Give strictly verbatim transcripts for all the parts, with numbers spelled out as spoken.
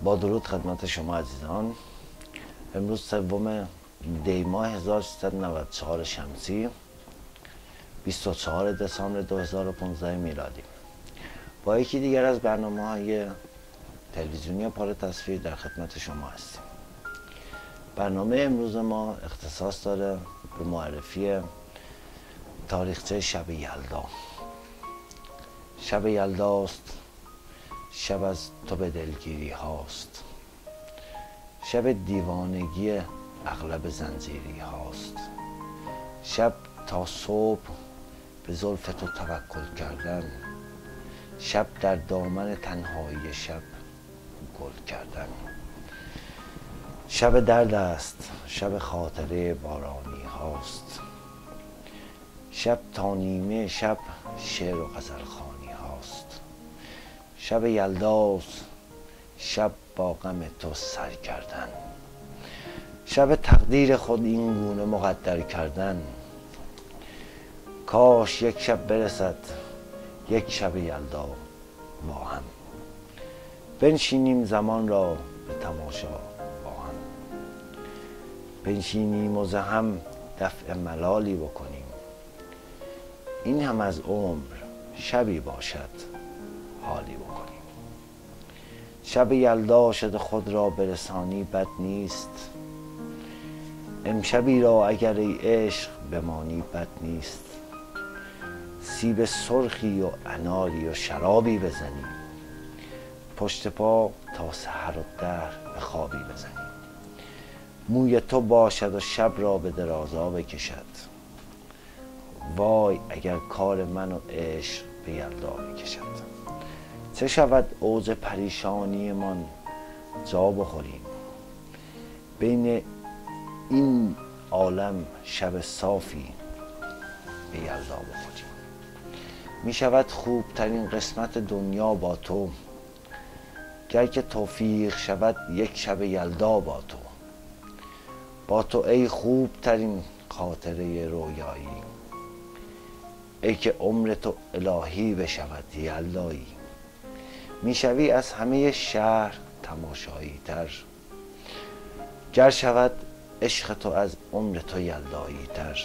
با درود خدمت شما عزیزان. امروز سوم دی ماه هزار و سیصد و نود و چهار شمسی، بیست و چهار دسامبر دو هزار و پانزده میلادی. با یکی دیگر از برنامه‌های تلویزیونی پاره تصویر در خدمت شما هستیم. برنامه امروز ما اختصاص داره به معرفی تاریخچه شب یلدا. شب یلداست، شب از تو به دلگیری هاست، شب دیوانگی اغلب زنجیری هاست، شب تا صبح به زلف تو توکل کردن، شب در دامن تنهایی شب گل کردن. شب درد است، شب خاطره بارانی هاست، شب تا نیمه شب شعر و غزل خوانی هاست. شب یلداست، شب با غم تو سر کردن، شب تقدیر خود این گونه مقدر کردن. کاش یک شب برسد، یک شب یلدا با هم، بنشینیم زمان را به تماشا با هم، بنشینیم و ز هم دفع ملالی بکنیم. این هم از عمر شبی باشد حالی بکنیم. شب یلدا شد خود را برسانی بد نیست، امشبی را اگر ای عشق بمانی بد نیست. سیب سرخی و اناری و شرابی بزنی، پشت پا تا سحر و دهر به خوابی بزنی. موی تو باشد و شب را به درازا بکشد، وای اگر کار من و عشق به یلدا بکشد. چه شود اوج پریشانی من جا بخوریم، بین این عالم شب صافی به یلدا بخوریم. می شود خوبترین قسمت دنیا با تو، گر که توفیق شود یک شب یلدا با تو. با تو ای خوبترین خاطره رویایی، ای که عمر تو الهی بشود یلدایی. می شوی از همه شهر تماشایی تر، گر شود عشق تو از عمر تو یلدایی تر.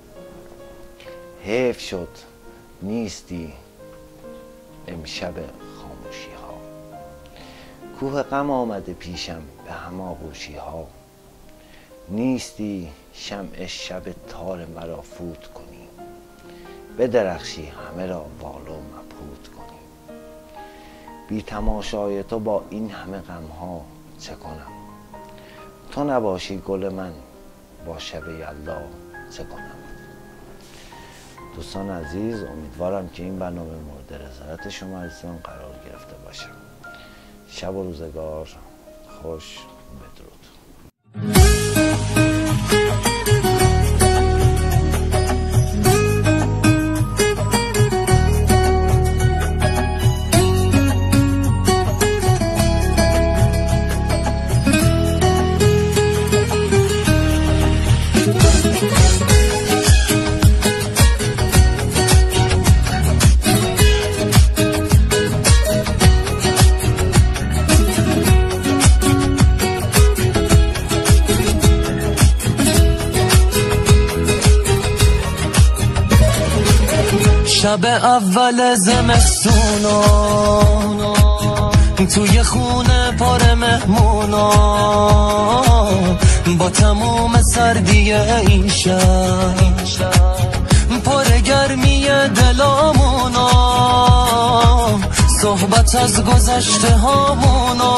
حیف شد نیستی امشب خاموشی ها، کوه غم آمده پیشم به هماغوشی ها. نیستی شمع شب تار مرا فوت کنی، بدرخشی همه را بالو مبهوت کنی. بی تماشای تو با این همه غم ها چه کنم، تو نباشی گل من با شب یلدا چه کنم. دوستان عزیز، امیدوارم که این برنامه مورد رضایت شما عزیزان قرار گرفته باشه. شب و روزگار خوش، بدرود. شب اول زمستونا توی خونه پر مهمونا، با تموم سردی این شب پر گرمی دلامونا، صحبت از گذشته هامونا،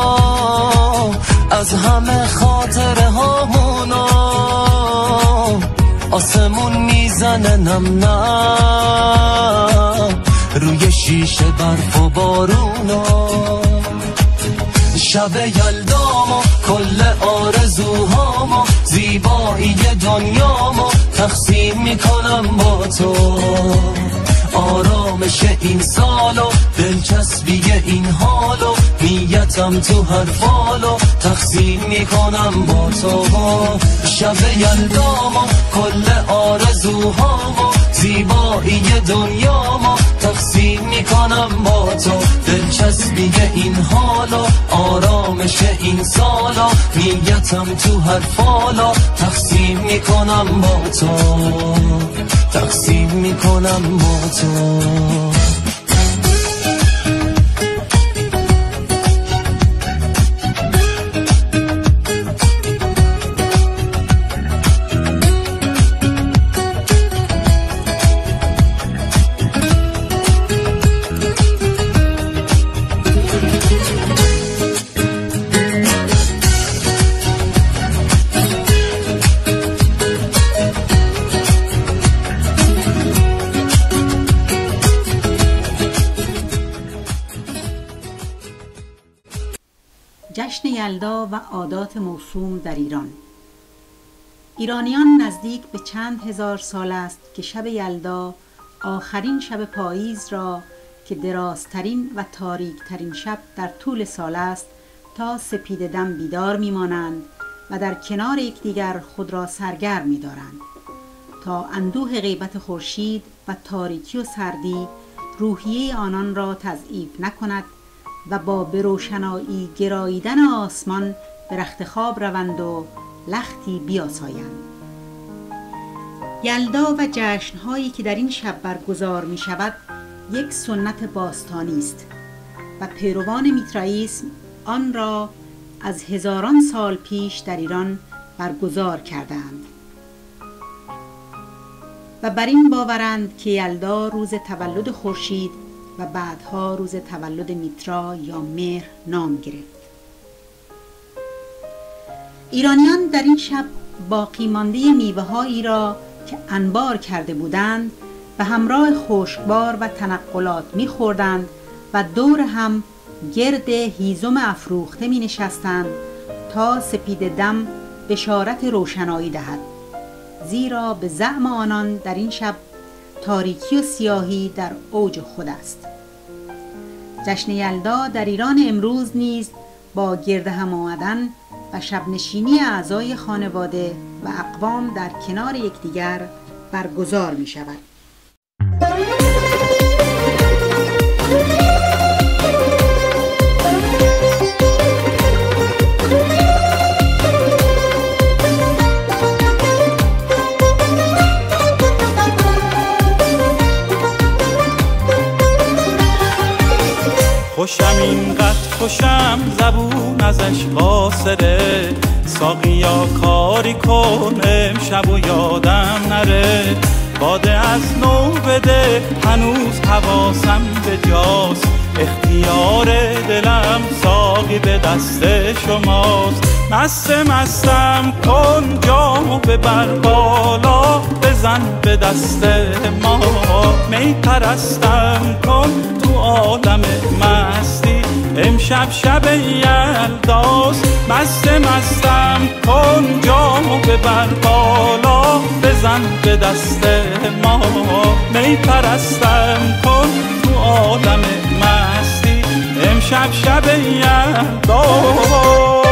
از همه خاطره هامونا. آسمون میزنه نم نم روی شیشه برف و بارونا. شب یلدامو کل آرزوهامو، زیبایی دنیامو تقسیم میکنم با تو. آرامش این سالو، دلچسبی این حالو، نیتم تو هر فالو تقسیم میکنم با تو. شب یلدامو کل آرزوهامو، زیبایی دنیامو تقسیم میکنم با تو، دلچسبی این حالا، آرامش این سالا، نیتم تو هر فالا، تقسیم میکنم با تو، تقسیم میکنم با تو. جشن یلدا و عادات موسوم در ایران. ایرانیان نزدیک به چند هزار سال است که شب یلدا، آخرین شب پاییز را که درازترین و تاریکترین شب در طول سال است، تا سپید دم بیدار میمانند و در کنار یکدیگر خود را سرگرم می‌دارند تا اندوه غیبت خورشید و تاریکی و سردی روحیه آنان را تضعیف نکند و با به روشنایی گراییدن آسمان به رخت خواب روند و لختی بیاسایند. یلدا و جشن‌هایی که در این شب برگزار می شود یک سنت باستانی است و پیروان میترائیسم آن را از هزاران سال پیش در ایران برگزار کردند و بر این باورند که یلدا روز تولد خورشید و بعدها روز تولد میترا یا مهر نام گرفت. ایرانیان در این شب باقی مانده میوه‌هایی را که انبار کرده بودند به همراه خشکبار و تنقلات می‌خوردند و دور هم گرد هیزم افروخته می‌نشستند تا سپید دم بشارت روشنایی دهد، زیرا به زعم آنان در این شب تاریکی و سیاهی در اوج خود است. جشن یلدا در ایران امروز نیز با گرد هم آمدن و شب نشینی اعضای خانواده و اقوام در کنار یکدیگر برگزار می شود. خوشم اینقدر خوشم زبون ازش قاصره، ساقیا کاری کن امشب و یادم نره، باده از نو بده هنوز حواسم به جاست، اختیار دلم ساقی به دست شماست، مست مستم کن جامو ببر بالا بزن به دست ما، می پرستم کن تو عالم مستی امشب شب یلداست، مست مستم کن جامو ببر بالا بزن به دست ما، می پرستم کن تو عالم مستی امشب شب یلداست.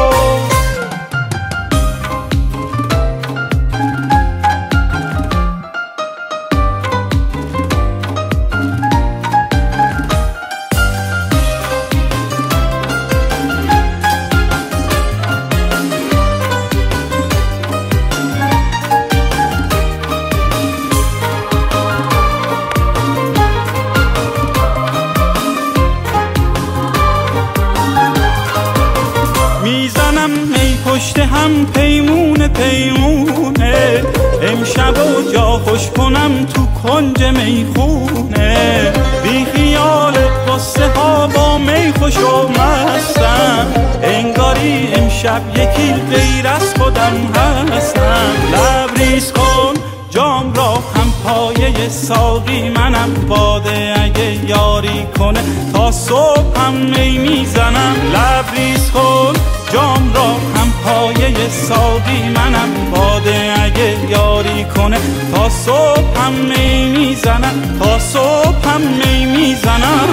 میزنم می پشت هم پیمونه پیمونه، امشب و جا خوش کنم تو کنج میخونه، بی خیال قصه ها با می خوش و مستم، انگاری امشب یکی غیر از خودم هستم، لبریز کن جام را هم پایه ساقی منم، باده اگه یاری کنه تا صبح هم می میزنم، لبریز کن جام را هم پایه ساقی منم، باده اگه یاری کنه تا صبح هم می میزنم، تا صبح هم می میزنم.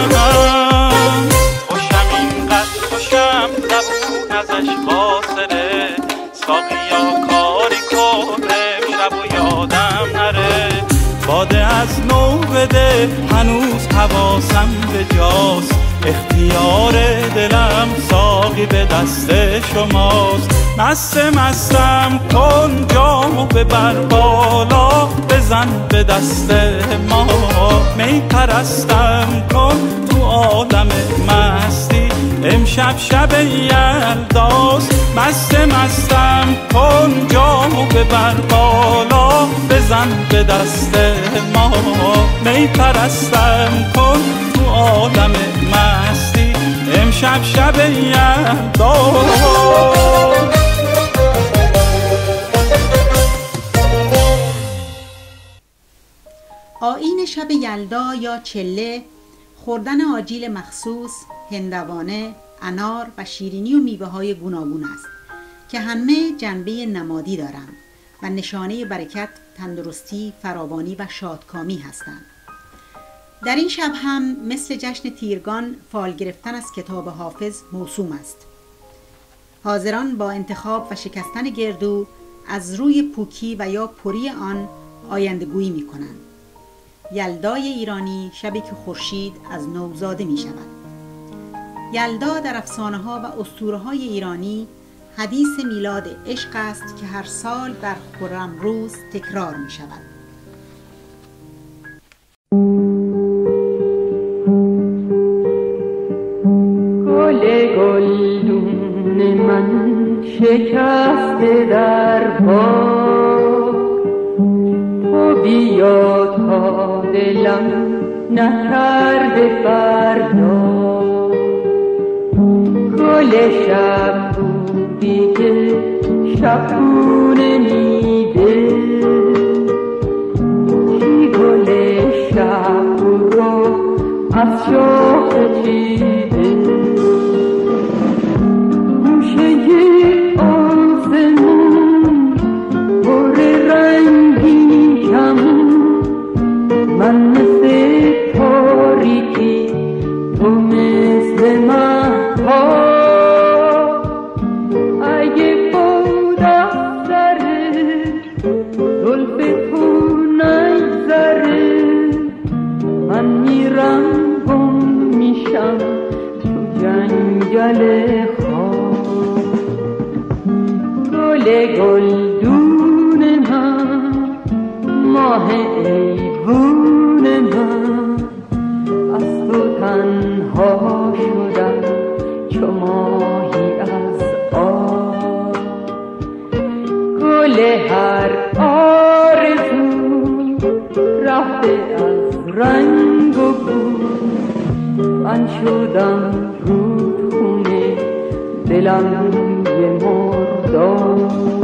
خوشم اینقدر خوشم زبون ازش قاصره، ساقیا کاری کن امشب و یادم نره، باده از نو بده، هنوز حواسم به جاست، اختیار دلم ساقی به دست شماست. مست مستم کن جامو ببر بالا، بزن به دست ما، می پرستم کن تو عالم مستی، امشب شب یلداست. مست مستم کن جامو ببر بالا، بزن به دست ما، می پرستم کن تو عالم مستی، امشب شب یلداست. آیین شب یلدا یا چله، خوردن آجیل مخصوص، هندوانه، انار و شیرینی و میوه های گوناگون است که همه جنبه نمادی دارند و نشانه برکت، تندرستی، فراوانی و شادکامی هستند. در این شب هم مثل جشن تیرگان فال گرفتن از کتاب حافظ موسوم است. حاضران با انتخاب و شکستن گردو از روی پوکی و یا پری آن آیندگویی می کنند. یلدای ایرانی شبی که خورشید از نو زاده می شود. یلدا در افسانه ها و اسطوره های ایرانی حدیث میلاد عشق است که هر سال در خرم روز تکرار می شود. گل گلدون من شکسته در باغ، تو بیا تا دلم نکرده فردا. گل شب بودی که شبونه میده، چی گل شب رو از شاخ چیده. گوشه آسمون پر رنگی کمون، من مثل تاریکی تو مثل مهتاب. اگه بود از سر زلف تو نگذره، من میرم گم میشم تو جنگل خواب. گل گلدون من، ماه ایوون من، از تو تنها شدم چو ماهی از آب. گل هر آرزو رفته از رنگ و بو، من شدم رودخونه دلم یه مرداب.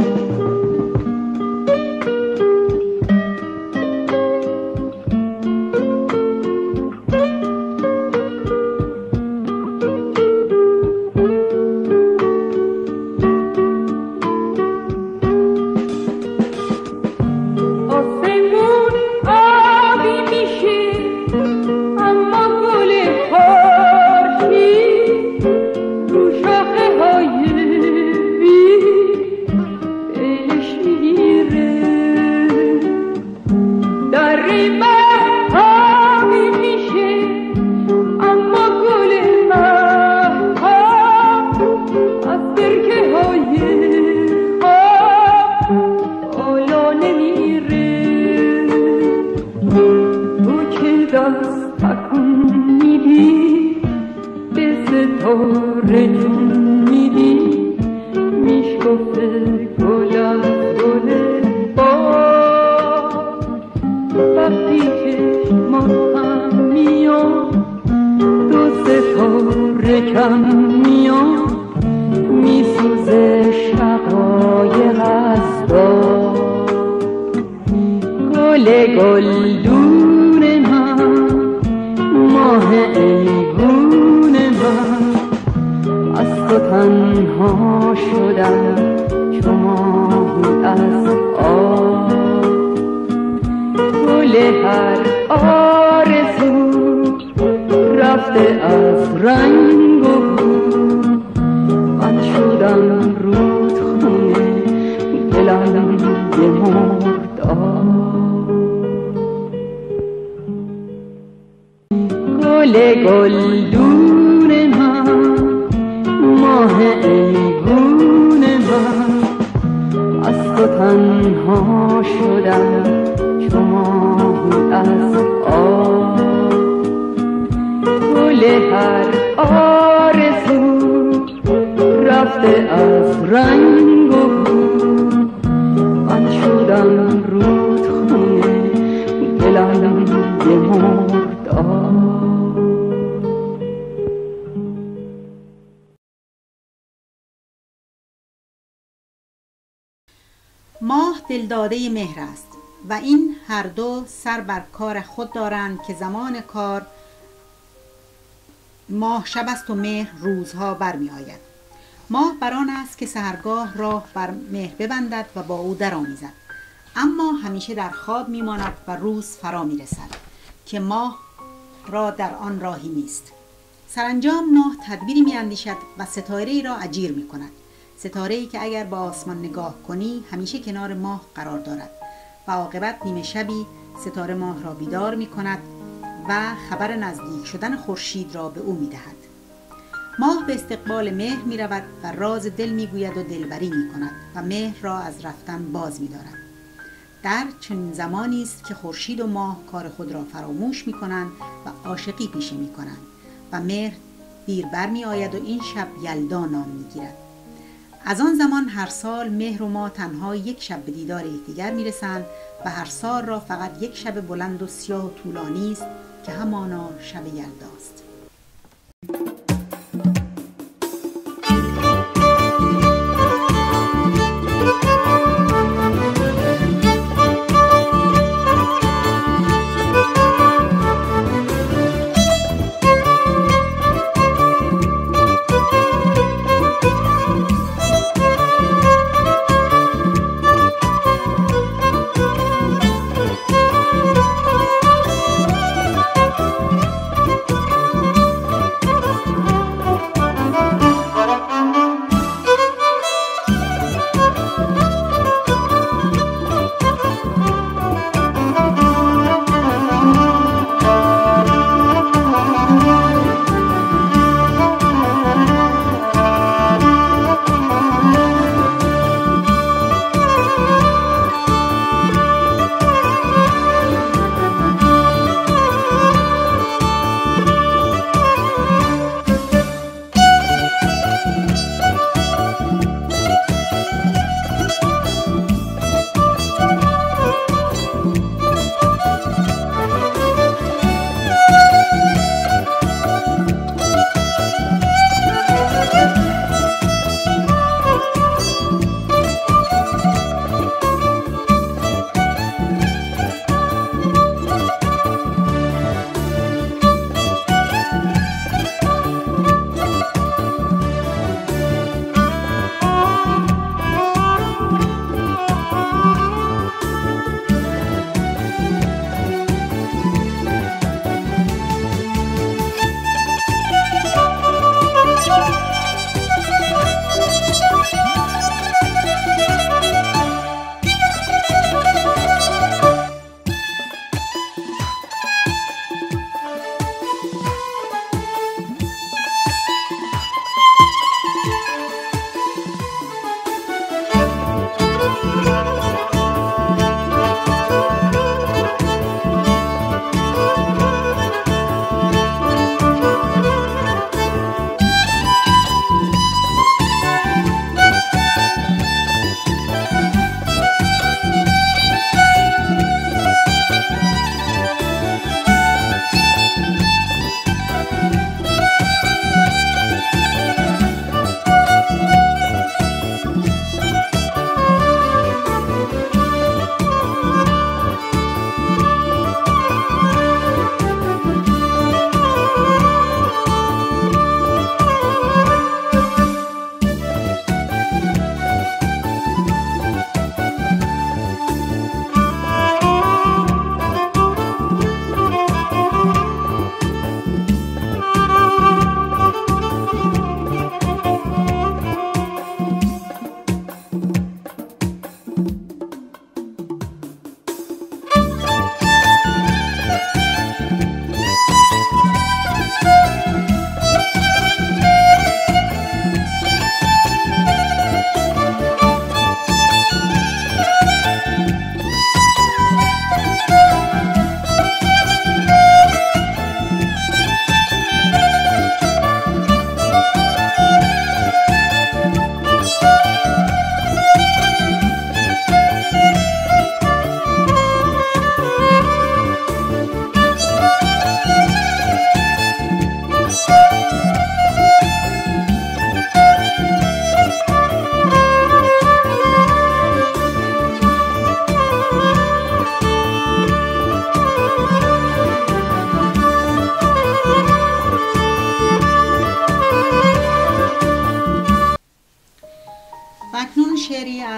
گل گلدون من، ماه ایوون من، از تو تنها شدم چو ماهی از آب. گل هر آرزو رفته از رنگ و بو، من شدم رودخونه دلم یه مرداب. ماه دلداده مهر است و این هر دو سر بر کار خود دارند که زمان کار ماه شب است و مهر روزها برمی آید. ماه بران است که سحرگاه راه بر مهر ببندد و با او در آمیزد، اما همیشه در خواب می ماند و روز فرا می رسد که ماه را در آن راهی نیست. سرانجام ماه تدبیری می اندیشد و ستاره‌ای را اجیر می کند، ستاره‌ای که اگر با آسمان نگاه کنی همیشه کنار ماه قرار دارد و عاقبت نیمه شبی ستاره ماه را بیدار می کند و خبر نزدیک شدن خورشید را به او می دهد. ماه به استقبال مهر می رود و راز دل می گوید و دلبری می کند و مهر را از رفتن باز می دارد. در چنین زمانی است که خورشید و ماه کار خود را فراموش می کنند و عاشقی پیشه می کنند و مهر دیر بر می آید و این شب یلدا نام می گیرد. از آن زمان هر سال مهر و ماه تنها یک شب به دیدار یکدیگر می رسند و هر سال را فقط یک شب بلند و سیاه و طولانی است که همانا شب یلداست.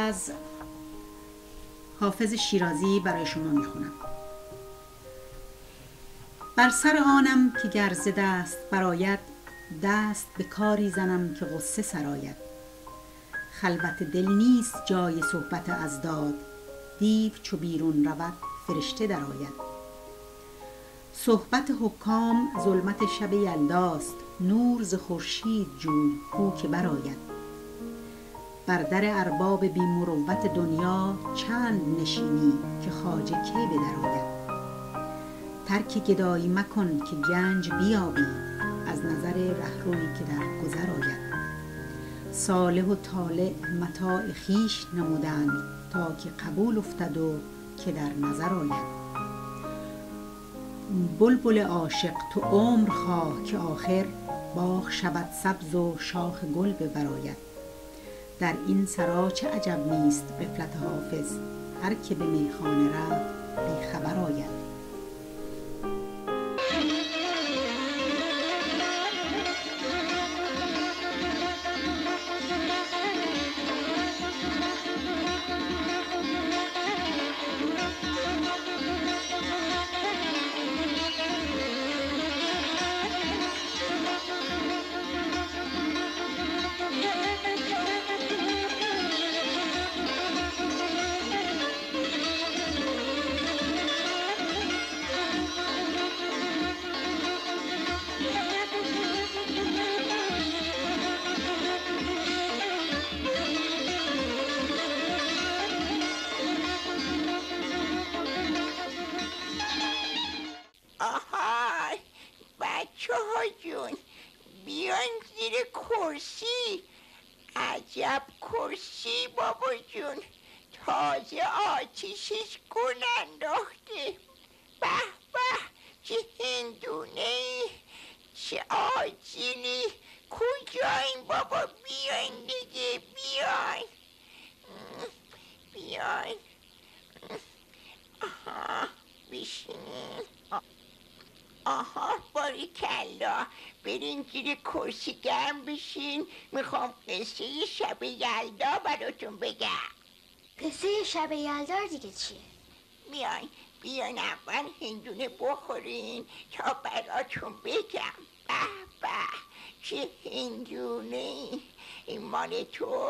از حافظ شیرازی برای شما میخونم. بر سر آنم که گر ز دست براید، دست به کاری زنم که غصه سراید. خلوت دل نیست جای صحبت اضداد، دیو چو بیرون رود فرشته درآید. صحبت حکام ظلمت شب یلداست، نور ز خورشید جوی کو که برآید. بر در ارباب بی مروت دنیا، چند نشینی که خواجه کی به در آید. ترک گدایی مکن که گنج بیابی، از نظر رهروی که در گذر آید. صالح و طالع متاع خویش نمودند، تا که قبول افتد و که در نظر آید. بلبل عاشق تو عمر خواه که آخر، باغ شود سبز و شاخ گل ببراید. در این سرا چه عجب نیست غفلت حافظ، هر که به میخانه رفت بی خبر آید. آهای بچه ها جون، بیان زیر کرسی. عجب کرسی بابا جون، تازه آتیشش گل انداخته. به به چه هندونه، چه آجیلی. کجاین بابا؟ بیاین دیگه، بیاین بیاین. آها بشینین. آها باریکلا، برین زیر کرسی گرم بشین. میخوام قصه شب یلدا براتون بگم. قصه شب یلدا دیگه چیه؟ بیاین بیاین اول هندونه بخورین تا براتون بگم. به به چه هندونه. این مال تو،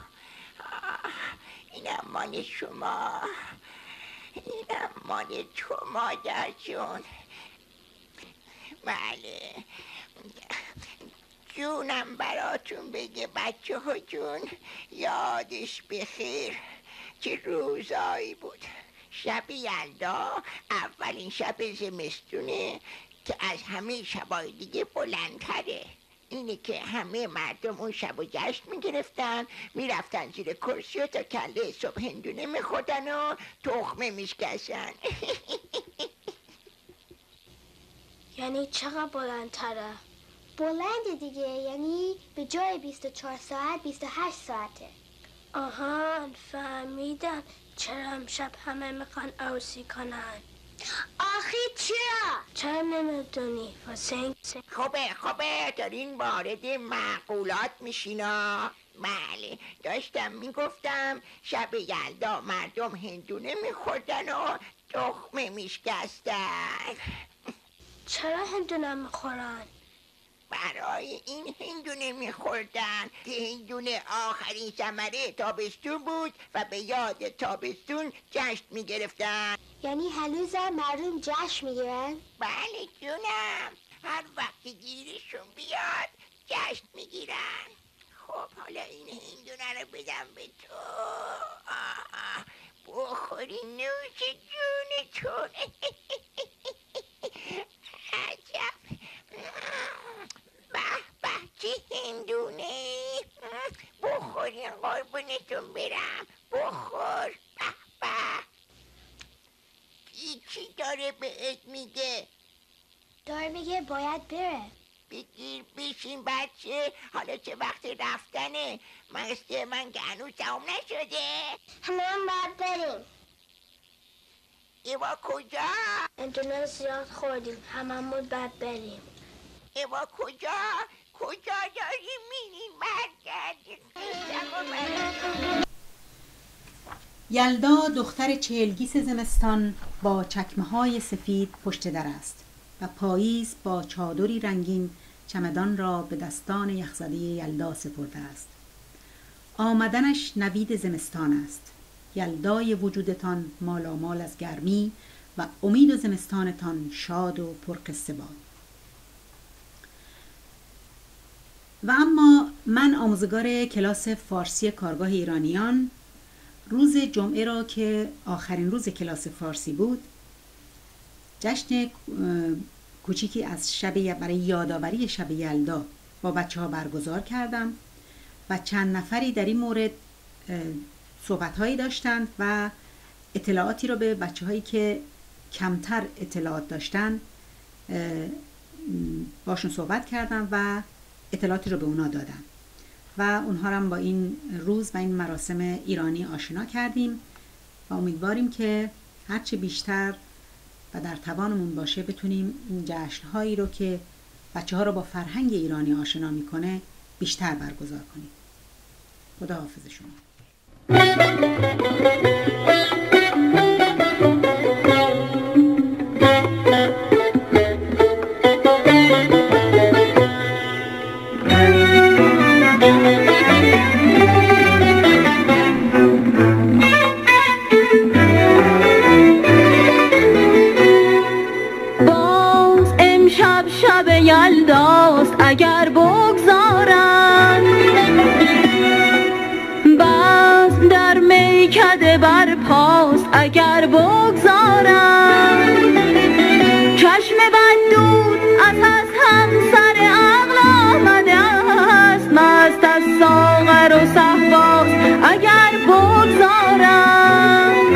اینم مال شما، اینم مال تو مادر جون. بله جونم براتون بگه بچه ها جون، یادش بخیر چه روزایی بود. شب یلدا اولین شب زمستونه که از همه شبای دیگه بلندتره. اینه که همه مردم اون شب و جشن میگرفتن، میرفتن زیر کرسی و تا کله صبح هندونه میخوردن و تخمه میشکشن. یعنی چقدر بلندتره؟ بلنده دیگه، یعنی به جای بیست و چهار ساعت بیست و هشت ساعته. آها فهمیدم چرا امشب همه میخوان عروسی کنن. آخی چرا؟ چرا نمیدونی؟ واسه خوبه خوبه دارین وارد معقولات میشینا. بله داشتم میگفتم شب یلدا مردم هندونه میخوردن و تخمه میشکستن. چرا هندونه میخورن؟ برای این هندونه میخوردن که هندونه آخرین ثمره تابستون بود و به یاد تابستون جشن میگرفتن. یعنی هنوزم مردم جشن میگیرن؟ بله جونم، هر وقتی گیرشون بیاد جشن میگیرن. خب حالا این هندونه رو بدم به تو. آه بخوری نوش جونتون. عجب به به چه هندونه. بخورین قربونتون برم، بخور. به به چی داره بهت میگه؟ داره میگه باید بره. بگیر بشین بچه، حالا چه وقت رفتنه؟ مسته من که هنوز تمام نشده. همه هم باید بریم. ایوا کجا؟ هندونه زیاد خوردیم، هممون باید بریم. ایوا کجا؟ کجا داری میرین؟ برگردیم. یلدا دختر چهلگیس زمستان با چکمه های سفید پشت در است و پاییز با چادری رنگین چمدان را به دستان یخزده یلدا سپرده است. آمدنش نوید زمستان است. یلدای وجودتان مالامال از گرمی و امید و زمستانتان شاد و پرقصه باد. و اما من آموزگار کلاس فارسی کارگاه ایرانیان روز جمعه را که آخرین روز کلاس فارسی بود، جشن کوچیکی از شب برای یادآوری شب یلدا با بچه ها برگزار کردم و چند نفری در این مورد صحبت هایی داشتند و اطلاعاتی را به بچه هایی که کمتر اطلاعات داشتن باشون صحبت کردم و اطلاعاتی رو به اونا دادم و اونها هم با این روز و این مراسم ایرانی آشنا کردیم و امیدواریم که هرچه بیشتر و در توانمون باشه بتونیم این جشن‌هایی رو که بچه ها رو با فرهنگ ایرانی آشنا میکنه بیشتر برگزار کنیم. خدا حافظ شما. اگر بگذارن بزم در میکده بر پاست، اگر بگذارن چشم بد دود از از همسر عقل آمده است، مست از ساغر و صهباست، اگر بگذارن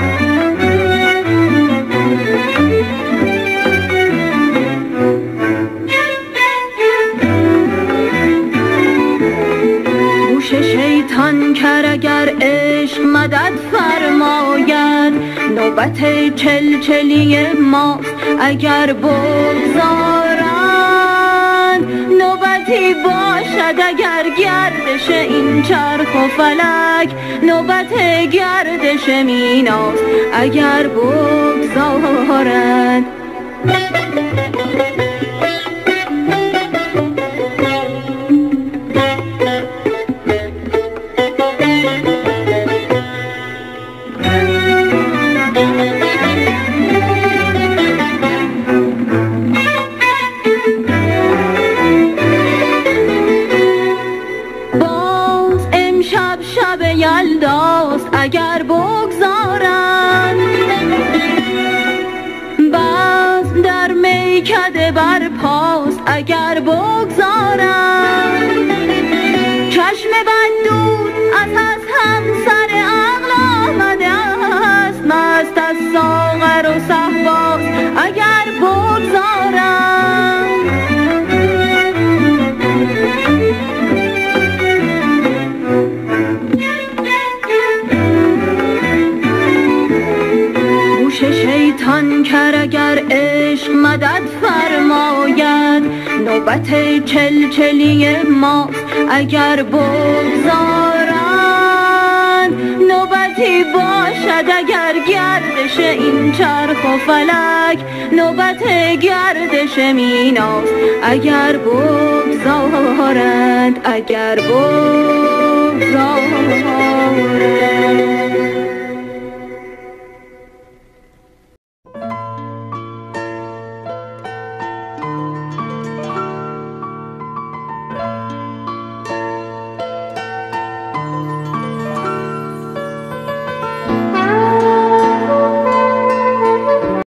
شیطان کر اگر عشق مدد فرماید، نوبت چلچلی ماست، اگر بگذارند نوبتی باشد اگر گردش این چرخ و فلک، نوبت گردش میناست، اگر بگذارند. اگر بگذارن بزم در میکده بر پاست، اگر بگذارن چشم بد دود از از همسر عقل آمده است، مست از ساغر و صهباست، اگر بگذارن شیطان کر اگر عشق مدد فرماید، نوبت چلچلی ماست، اگر بگذارند نوبتی باشد اگر گردش این چرخ و فلک، نوبت گردش میناست، اگر بگذارند، اگر بگذارند.